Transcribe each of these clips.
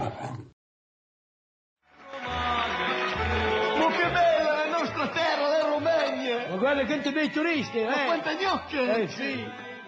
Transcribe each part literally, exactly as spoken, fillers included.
Ma che bella la nostra terra, la Romagna! Ma guarda quanti bei turisti, eh! Ma quante gnocche! Eh sì!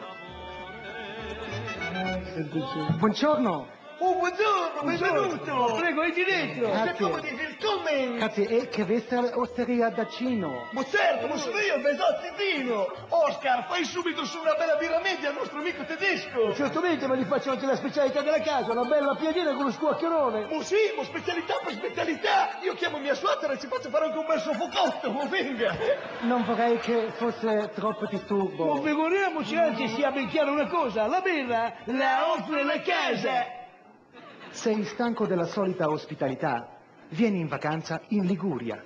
Buongiorno. Oh, buongiorno, benvenuto! Prego, entri dentro! Grazie. Cerchiamo di willkommen! Grazie, e che questa osteria da Cino? Ma certo, ma sono io, Besotti Dino! Oscar, fai subito su una bella birra media al nostro amico tedesco! Certamente, ma gli faccio anche la specialità della casa, una bella piadina con lo squaccherone! Oh sì, ma specialità per specialità! Io chiamo mia suocera e ci faccio fare anche un bel soffocotto, ma venga! Non vorrei che fosse troppo disturbo. Non figuriamoci, anzi sia ben chiaro una cosa, la birra la offre la casa! Sei stanco della solita ospitalità? Vieni in vacanza in Liguria.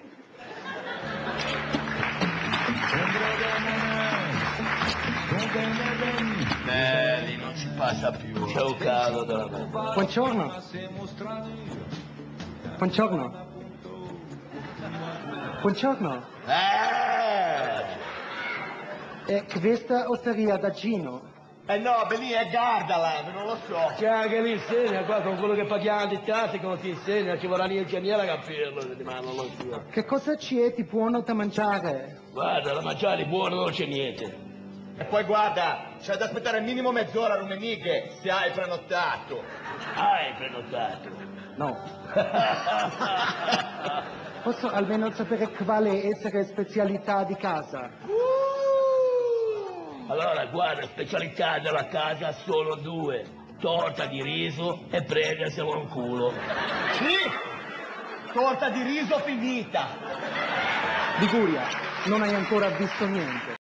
Belli, non si passa più, c'è un caldo della merda. Buongiorno. Buongiorno. Buongiorno. Eh! E che questa osteria da Gino? Eh no, beh lì è Gardaland, non lo so. C'è che li insegna qua con quello che paghiamo di tasse, come ti insegna, ci vorrà l'ingegnere a capirlo, ma non lo so. Che cosa c'è di buono da mangiare? Guarda, da mangiare buono non c'è niente. E poi guarda, c'è da aspettare minimo mezz'ora, Rummenighe, se hai prenotato. Hai prenotato? No. Posso almeno sapere quale essere specialità di casa? Allora, guarda, specialità della casa sono due. Torta di riso e prenderselo un culo. Sì! Torta di riso finita. Liguria, non hai ancora visto niente.